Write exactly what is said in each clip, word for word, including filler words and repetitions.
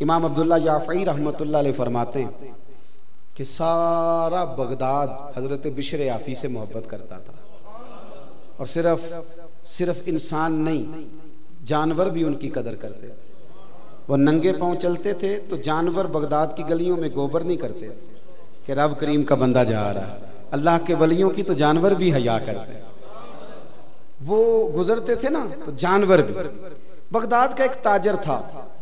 امام عبداللہ یافعی رحمۃ اللہ علیہ فرماتے ہیں کہ سارا بغداد حضرت بشر یافی سے محبت کرتا تھا، اور صرف صرف انسان نہیں، جانور بھی ان کی قدر کرتے تھے۔ وہ ننگے پاؤں چلتے تھے تو جانور بغداد کی گلیوں میں گوبر نہیں کرتے کہ رب کریم کا بندہ جا رہا ہے، اللہ کے ولیوں کی تو جانور بھی حیا کرتے، وہ گزرتے تھے نا تو جانور بھی۔ بغداد کا ایک تاجر تھا،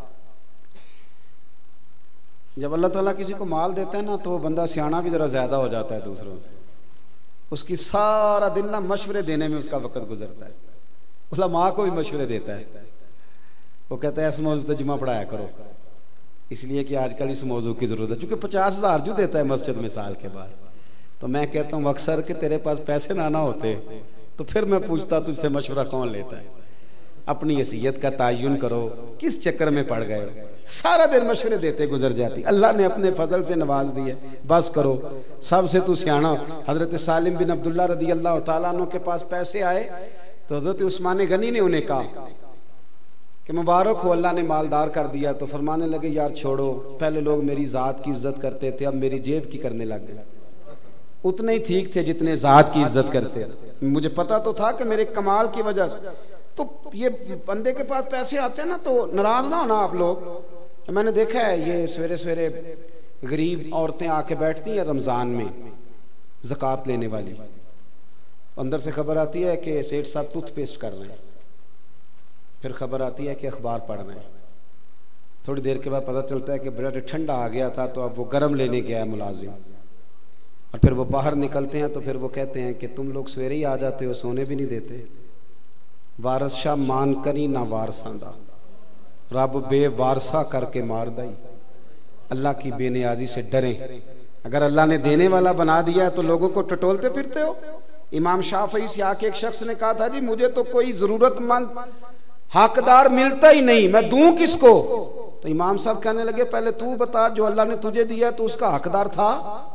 جب اللہ تعالیٰ کسی کو مال دیتا ہے نا تو وہ بندہ سیاںا بھی ذرا زیادہ ہو جاتا ہے دوسروں سے، اس کی سارا دن نا مشورے دینے میں اس کا وقت گزرتا ہے، علماء کو بھی مشورے دیتا ہے۔ وہ کہتا ہے اس موضوع پہ جمعہ پڑھایا کرو، اس لیے کہ آج کل اس موضوع کی ضرورت ہے، چونکہ پچاس ہزار جو دیتا ہے مسجد میں سال کے بعد، تو میں کہتا ہوں اکثر کہ تیرے پاس پیسے نہ نہ ہوتے تو پھر میں پوچھتا تجھ سے مشورہ کون لیتا ہے۔ اپنی حیثیت کا تعین کرو، کس چکر میں پڑ گئے ہو، سارا دن مشورے دیتے گزر جاتی، اللہ نے اپنے فضل سے نواز دی ہے، بس کرو، سب سے تو سیاںا۔ حضرت سالم بن عبداللہ رضی اللہ تعالیٰ عنہ کے پاس پیسے آئے تو حضرت عثمان غنی نے انہیں کہا کہ مبارک ہو، اللہ نے مالدار کر دیا، تو فرمانے لگے یار چھوڑو، پہلے لوگ میری ذات کی عزت کرتے تھے، اب میری جیب کی کرنے لگ گئے، اتنے ہی ٹھیک تھے جتنے ذات کی عزت کرتے، مجھے پتا تو تھا کہ میرے کمال کی وجہ سے۔ تو یہ بندے کے پاس پیسے آتے ہیں نا تو ناراض نہ ہونا آپ لوگ، میں نے دیکھا ہے یہ سویرے سویرے غریب عورتیں آ کے بیٹھتی ہیں رمضان میں زکوٰۃ لینے والی، اندر سے خبر آتی ہے کہ سیٹھ صاحب ٹوتھ پیسٹ کر رہے ہیں، پھر خبر آتی ہے کہ اخبار پڑھ رہے ہیں، تھوڑی دیر کے بعد پتہ چلتا ہے کہ بڑا ٹھنڈا آ گیا تھا تو اب وہ گرم لینے گیا ہے ملازم، اور پھر وہ باہر نکلتے ہیں تو پھر وہ کہتے ہیں کہ تم لوگ سویرے ہی آ جاتے ہو، سونے بھی نہیں دیتے، وارث شاہ مان کری نہ وارثاں دا، رب بے وارثہ کر کے مار دائی۔ اللہ کی بے نیازی سے ڈریں، اگر اللہ نے دینے والا بنا دیا ہے تو لوگوں کو ٹٹولتے پھرتے ہو۔ امام شافعی سے آ کے ایک شخص نے کہا تھا جی مجھے تو کوئی ضرورت مند حقدار ملتا ہی نہیں، میں دوں کس کو؟ تو امام صاحب کہنے لگے پہلے تو بتا جو اللہ نے تجھے دیا تو اس کا حقدار تھا،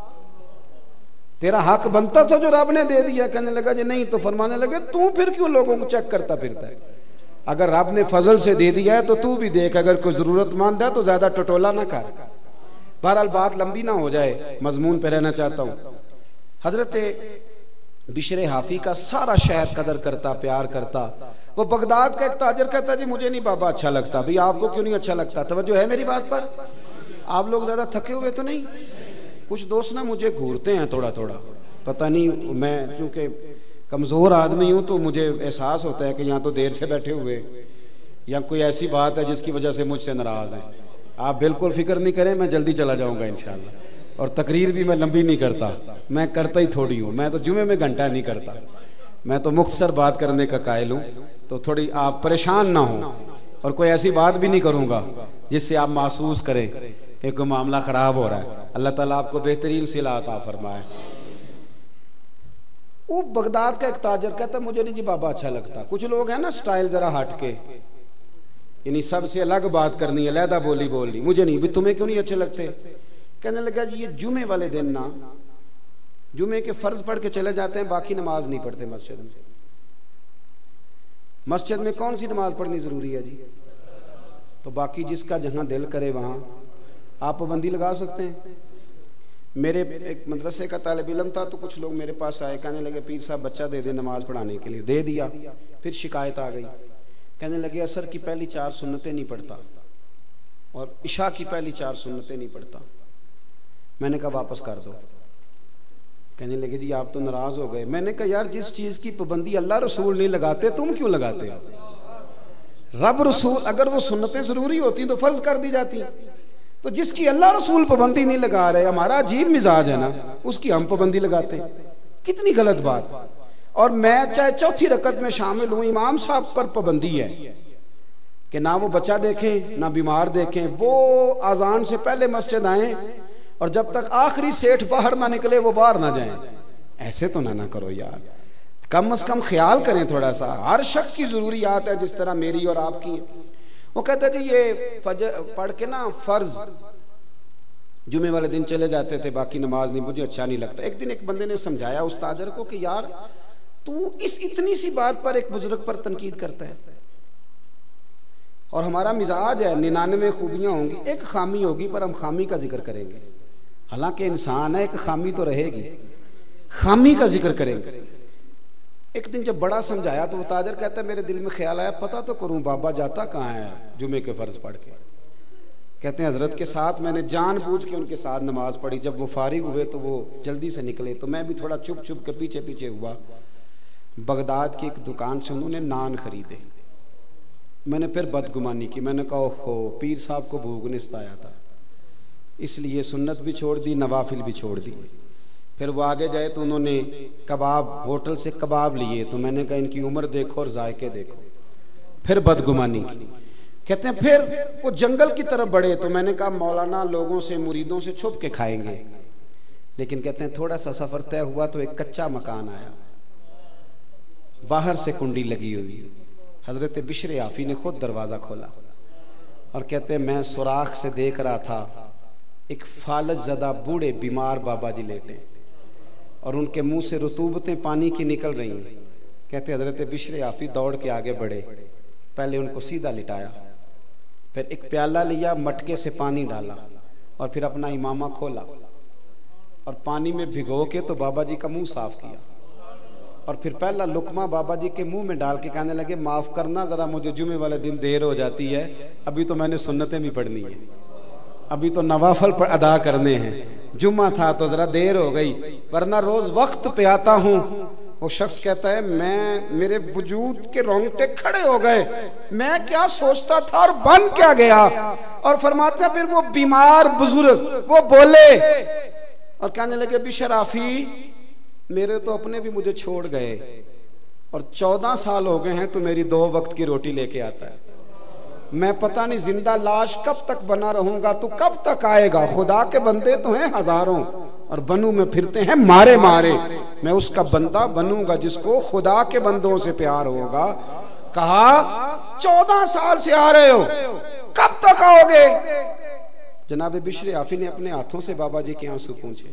تیرا حق بنتا تھا جو رب نے دے دیا؟ کہنے لگا جی نہیں، تو فرمانے لگے تو پھر کیوں لوگوں کو چیک کرتا پھرتا ہے؟ اگر رب نے فضل سے دے دیا ہے تو تو بھی دیکھ، اگر کوئی ضرورت مند ہے تو زیادہ ٹٹولا نہ کر۔ بہرحال بات لمبی نہ ہو جائے، مضمون پہ رہنا چاہتا ہوں۔ حضرت بشر یافی کا سارا شہر قدر کرتا، پیار کرتا۔ وہ بغداد کا ایک تاجر کہتا جی مجھے نہیں بابا اچھا لگتا۔ بھی آپ کو کیوں نہیں اچھا لگتا؟ توجہ ہے میری بات پر؟ آپ لوگ زیادہ تھکے ہوئے تو نہیں؟ کچھ دوست نا مجھے گھورتے ہیں تھوڑا تھوڑا، پتہ نہیں، میں چونکہ کمزور آدمی ہوں تو مجھے احساس ہوتا ہے کہ یہاں تو دیر سے بیٹھے ہوئے یا کوئی ایسی بات ہے جس کی وجہ سے مجھ سے ناراض ہیں۔ آپ بالکل فکر نہیں کریں، میں جلدی چلا جاؤں گا انشاءاللہ، اور تقریر بھی میں لمبی نہیں کرتا، میں کرتا ہی تھوڑی ہوں، میں تو جمعے میں گھنٹہ نہیں کرتا، میں تو مختصر بات کرنے کا قائل ہوں، تو تھوڑی آپ پریشان نہ ہوں، اور کوئی ایسی بات بھی نہیں کروں گا جس سے آپ محسوس کریں کہ کوئی معاملہ خراب ہو رہا ہے۔ اللہ تعالیٰ آپ کو بہترین صلہ عطا فرمائے۔ وہ بغداد کا ایک تاجر کہتا مجھے نہیں جی بابا اچھا لگتا۔ کچھ لوگ ہیں نا سٹائل ذرا ہٹ کے، یعنی سب سے الگ بات کرنی ہے، علیحدہ بولی بولنی، مجھے نہیں، بھی تمہیں کیوں نہیں اچھے لگتے؟ کہنے لگا جی یہ جمعے والے دن نا جمعے کے فرض پڑھ کے چلے جاتے ہیں، باقی نماز نہیں پڑھتے مسجد میں۔ مسجد میں کون سی نماز پڑھنی ضروری ہے جی؟ تو باقی جس کا جہاں دل کرے وہاں آپ پابندی لگا سکتے ہیں۔ میرے ایک مدرسے کا طالب علم تھا تو کچھ لوگ میرے پاس آئے، کہنے لگے پیر صاحب بچہ دے دے نماز پڑھانے کے لیے، دے دیا، پھر شکایت آ گئی، کہنے لگے عصر کی پہلی چار سنتیں نہیں پڑھتا اور عشاء کی پہلی چار سنتیں نہیں پڑھتا۔ میں نے کہا واپس کر دو۔ کہنے لگے جی آپ تو ناراض ہو گئے۔ میں نے کہا یار جس چیز کی پابندی اللہ رسول نہیں لگاتے تم کیوں لگاتے ہو؟ رب رسول اگر وہ سنتیں ضروری ہوتی تو فرض کر دی جاتی، تو جس کی اللہ رسول پابندی نہیں لگا رہے، ہمارا عجیب مزاج ہے نا، اس کی ہم پابندی لگاتے ہیں، کتنی غلط بات۔ اور میں چاہے چوتھی رکعت میں شامل ہوں، امام صاحب پر پابندی ہے کہ نہ وہ بچہ دیکھیں نہ بیمار دیکھیں، وہ اذان سے پہلے مسجد آئیں اور جب تک آخری سیٹھ باہر نہ نکلے وہ باہر نہ جائیں۔ ایسے تو نہ نہ کرو یار، کم از کم خیال کریں تھوڑا سا، ہر شخص کی ضروریات ہے جس طرح میری اور آپ کی ہیں۔ وہ کہتا ہے کہ یہ فجر پڑھ کے نا فرض جمعے والے دن چلے جاتے تھے، باقی نماز نہیں، مجھے اچھا نہیں لگتا۔ ایک دن ایک بندے نے سمجھایا اس تاجر کو کہ یار تو اس اتنی سی بات پر ایک بزرگ پر تنقید کرتا ہے، اور ہمارا مزاج ہے ننانوے خوبیاں ہوں گی، ایک خامی ہوگی پر ہم خامی کا ذکر کریں گے، حالانکہ انسان ہے، ایک خامی تو رہے گی، خامی کا ذکر کریں گے۔ ایک دن جب بڑا سمجھایا تو وہ تاجر کہتا ہے میرے دل میں خیال آیا پتہ تو کروں بابا جاتا کہاں ہے جمعے کے فرض پڑھ کے۔ کہتے ہیں حضرت کے ساتھ میں نے جان بوجھ کے ان کے ساتھ نماز پڑھی، جب وہ فارغ ہوئے تو وہ جلدی سے نکلے تو میں بھی تھوڑا چھپ چھپ کے پیچھے پیچھے ہوا۔ بغداد کی ایک دکان سے انہوں نے نان خریدے، میں نے پھر بدگمانی کی، میں نے کہا اوہو پیر صاحب کو بھوک نے ستایا تھا، اس لیے سنت بھی چھوڑ دی نوافل بھی چھوڑ دی۔ پھر وہ آگے گئے تو انہوں نے کباب ہوٹل سے کباب لیے تو میں نے کہا ان کی عمر دیکھو اور ذائقے دیکھو، پھر بدگمانی کی۔ کہتے ہیں پھر وہ جنگل کی طرف بڑھے تو میں نے کہا مولانا لوگوں سے مریدوں سے چھپ کے کھائیں گے، لیکن کہتے ہیں تھوڑا سا سفر طے ہوا تو ایک کچا مکان آیا، باہر سے کنڈی لگی ہوئی، حضرت بشر عافی نے خود دروازہ کھولا اور کہتے ہیں میں سوراخ سے دیکھ رہا تھا ایک فالج زدہ بوڑھے بیمار بابا جی لیٹے اور ان کے منہ سے رطوبتیں پانی کی نکل رہی ہیں۔ کہتے حضرت بشر عافی دوڑ کے آگے بڑھے، پہلے ان کو سیدھا لٹایا، پھر ایک پیالہ لیا مٹکے سے پانی ڈالا اور پھر اپنا امامہ کھولا اور پانی میں بھگو کے تو بابا جی کا منہ صاف کیا اور پھر پہلا لقمہ بابا جی کے منہ میں ڈال کے کہنے لگے معاف کرنا ذرا مجھے جمعے والے دن دیر ہو جاتی ہے، ابھی تو میں نے سنتیں بھی پڑھنی ہیں، ابھی تو نوافل پر ادا کرنے ہیں، جمعہ تھا تو ذرا دیر ہو گئی ورنہ روز وقت پہ آتا ہوں۔ وہ شخص کہتا ہے میں میرے وجود کے رونگٹے کھڑے ہو گئے، میں کیا سوچتا تھا اور بن کیا گیا۔ اور فرماتے ہیں پھر وہ بیمار بزرگ وہ بولے اور کہنے لگے بشر عافی میرے تو اپنے بھی مجھے چھوڑ گئے اور چودہ سال ہو گئے ہیں تو میری دو وقت کی روٹی لے کے آتا ہے، میں پتہ نہیں زندہ لاش کب تک بنا رہوں گا، تو کب تک آئے گا، خدا کے بندے تو ہیں ہزاروں اور بنوں میں پھرتے ہیں مارے مارے، میں اس کا بندہ بنوں گا جس کو خدا کے بندوں سے پیار ہوگا۔ کہا چودہ سال سے آ رہے ہو کب تک آؤ گے؟ جناب بشر عافی نے اپنے ہاتھوں سے بابا جی کے آنسو پوچھے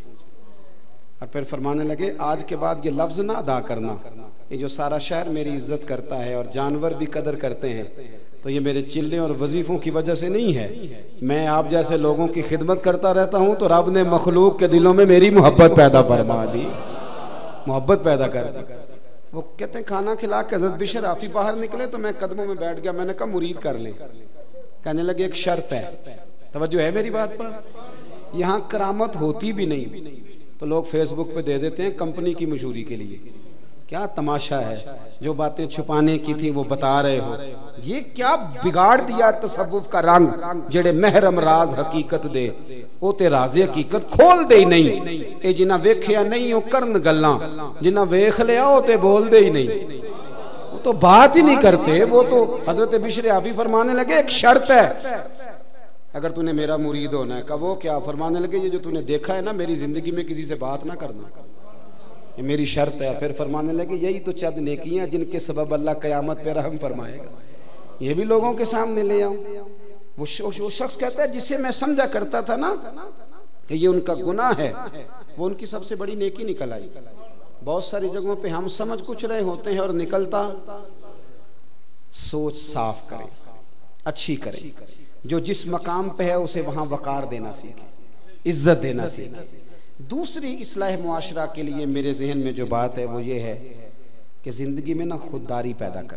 اور پھر فرمانے لگے آج کے بعد یہ لفظ نہ ادا کرنا، یہ جو سارا شہر میری عزت کرتا ہے اور جانور بھی قدر کرتے ہیں تو یہ میرے چلے اور وظیفوں کی وجہ سے نہیں ہے، میں آپ جیسے لوگوں کی خدمت کرتا رہتا ہوں تو رب نے مخلوق کے دلوں میں میری محبت پیدا فرما دی، محبت پیدا کر دی۔ وہ کہتے ہیں کھانا کھلا کے حضرت بشر عافی باہر نکلے تو میں قدموں میں بیٹھ گیا، میں نے کہا مرید کر لیں۔ کہنے لگے ایک شرط ہے، توجہ ہے میری بات پر، یہاں کرامت ہوتی بھی نہیں تو لوگ فیس بک پہ دے دیتے ہیں کمپنی کی مشہوری کے لیے، کیا تماشا ہے، جو باتیں چھپانے کی تھی وہ بتا رہے ہو، یہ کیا بگاڑ دیا تصوف کا رنگ، جڑے محرم راز حقیقت دے وہ تے راز حقیقت کھول دے ہی نہیں، اے جنہ ویکھیا نہیں ہو کرن گلاں، جنہ ویکھ لیا ہو تے بول دے ہی نہیں، وہ تو بات ہی نہیں کرتے۔ وہ تو حضرت بشر عافی فرمانے لگے ایک شرط ہے اگر تو نے میرا مرید ہونا ہے، کہ وہ کیا؟ فرمانے لگے یہ جو تو نے دیکھا ہے نا میری زندگی میں کسی سے بات نہ کرنا، یہ میری شرط ہے۔ پھر فرمانے لگے یہی تو چند نیکیاں جن کے سبب اللہ قیامت پہ رحم فرمائے گا، یہ بھی لوگوں کے سامنے لے آؤں۔ وہ شخص کہتا ہے جسے میں سمجھا کرتا تھا نا کہ یہ ان کا گناہ ہے، وہ ان کی سب سے بڑی نیکی نکل آئی۔ بہت ساری جگہوں پہ ہم سمجھ کچھ رہے ہوتے ہیں اور نکلتا سوچ صاف کریں، اچھی کریں، جو جس مقام پہ ہے اسے وہاں وقار دینا سیکھیں، عزت دینا سیکھیں۔ دوسری اصلاح معاشرہ کے لیے میرے ذہن میں جو بات ہے وہ یہ ہے کہ زندگی میں نا خودداری پیدا کریں،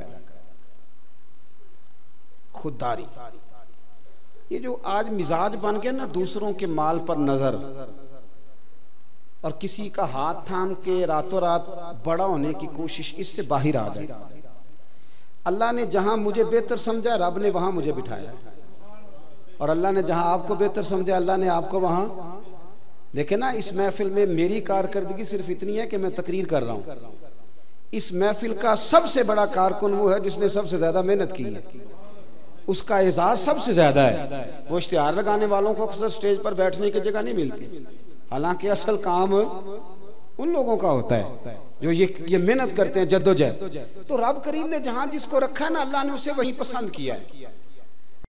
خودداری۔ یہ جو آج مزاج بن گیا نا دوسروں کے مال پر نظر اور کسی کا ہاتھ تھام کے راتوں رات بڑا ہونے کی کوشش، اس سے باہر آ جائے۔ اللہ نے جہاں مجھے بہتر سمجھا رب نے وہاں مجھے بٹھایا، اور اللہ نے جہاں آپ کو بہتر سمجھا اللہ نے آپ کو وہاں۔ دیکھیں نا اس محفل میں میری کارکردگی صرف اتنی ہے کہ میں تقریر کر رہا ہوں، اس محفل کا سب سے بڑا کارکن وہ ہے جس نے سب سے زیادہ محنت کی ہے، اس کا اعزاز سب سے زیادہ ہے۔ وہ اشتہار لگانے والوں کو اکثر سٹیج پر بیٹھنے کی جگہ نہیں ملتی، حالانکہ اصل کام ان لوگوں کا ہوتا ہے جو یہ یہ محنت کرتے ہیں، جدوجہد۔ تو رب کریم نے جہاں جس کو رکھا ہے نا اللہ نے اسے وہیں پسند کیا ہے۔